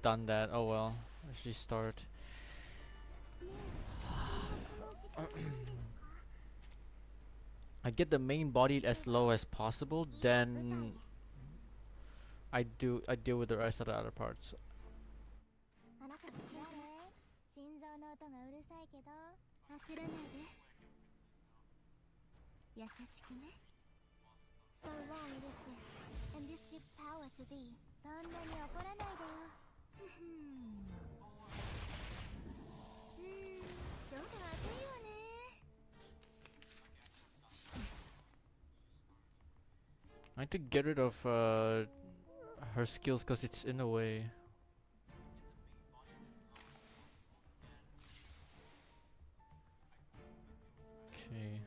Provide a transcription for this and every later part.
done that. Oh well. Let's restart. I get the main body as low as possible, then I deal with the rest of the other parts. So long lives this, and this gives power to thee. そんなに怒らないでよ。ちょっとまずいわね。 I need to get rid of her skills because it's in the way. Okay.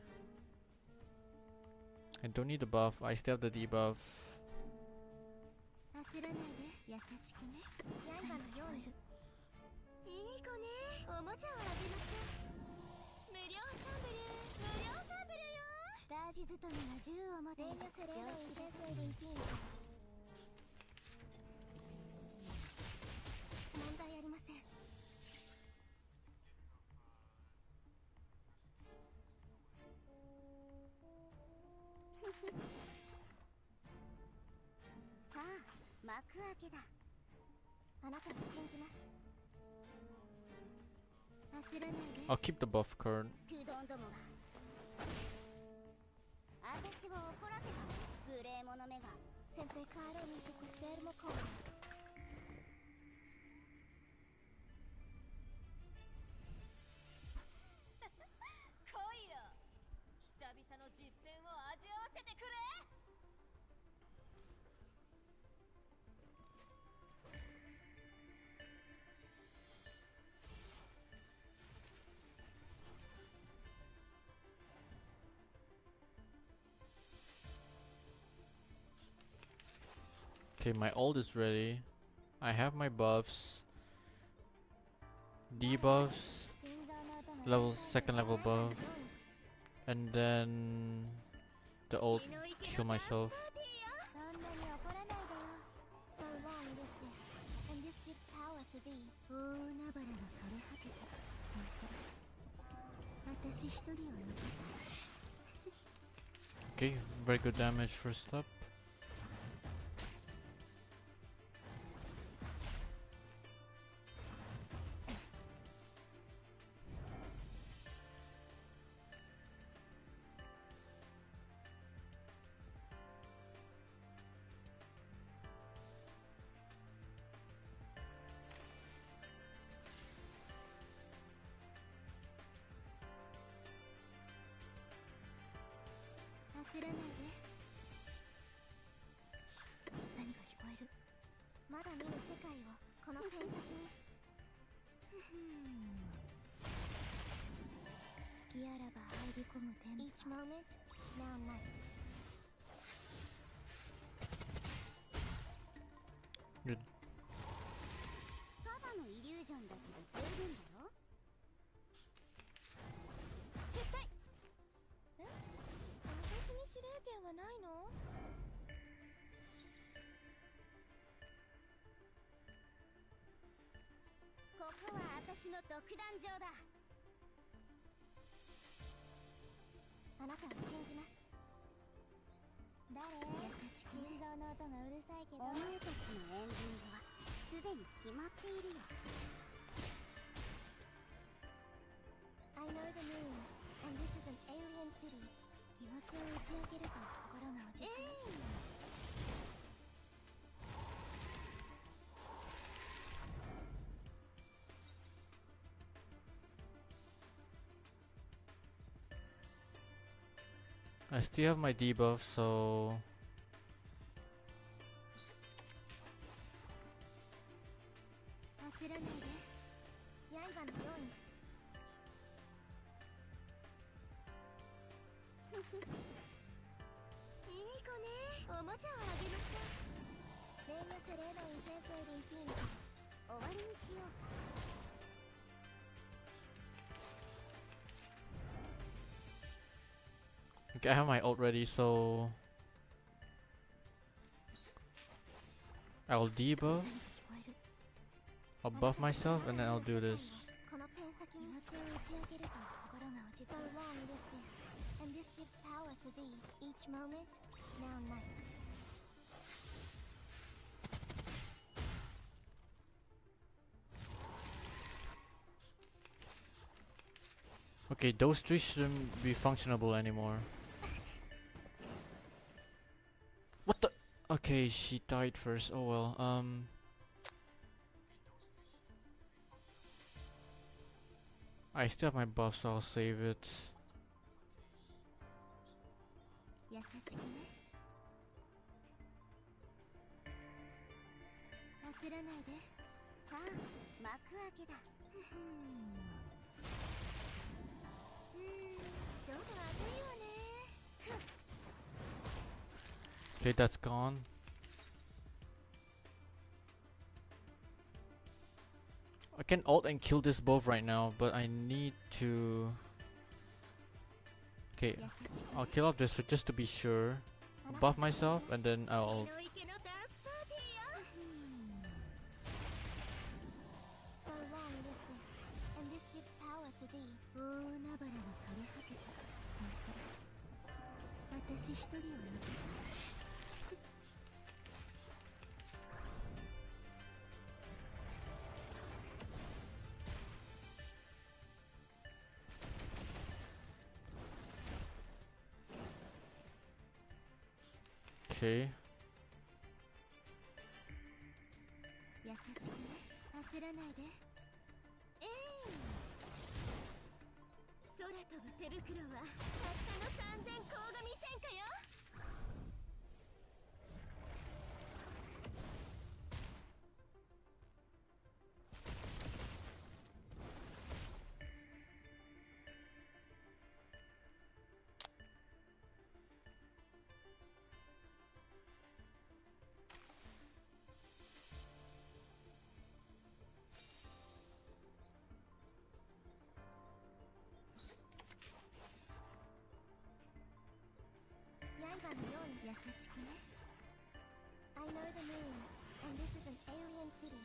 I don't need the buff. I still have the debuff. I'll keep the buff card. Okay, my ult is ready. I have my buffs. Debuffs. Second level buff. And then the ult kill myself. Okay, very good damage first up. Each moment, now night. Good. I know the moon, and this is an alien city. 気持ちを打ち明けると心が落ち着く。 I still have my debuff, so okay, I have my ult ready, so I'll debuff I'll buff myself and then I'll do this. So long lives this, and this gives power to thee. Each moment, now night. Okay, those three shouldn't be functionable anymore. What the? Okay, she died first. Oh well. I still have my buff, so I'll save it. Okay, that's gone. I can ult and kill this both right now, but I need to... Okay, I'll kill off this just to be sure. Buff myself and then I'll... So long lives this, and this gives power to thee. Okay. I know the moon, and this is an alien city.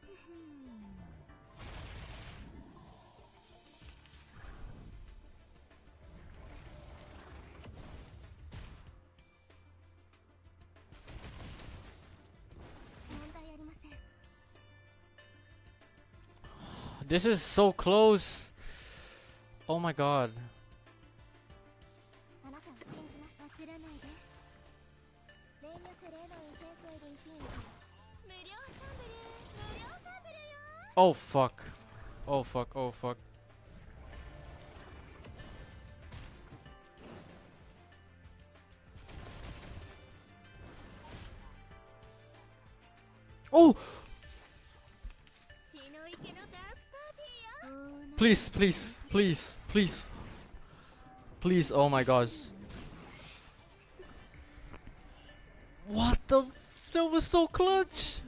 This is so close! Oh my god. Oh fuck. Oh fuck, oh fuck. Oh! Please, please, please, please. Please, oh my gosh. What the f— that was so clutch!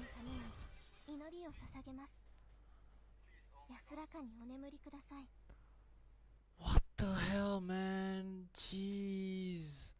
What the hell, man? Jeez.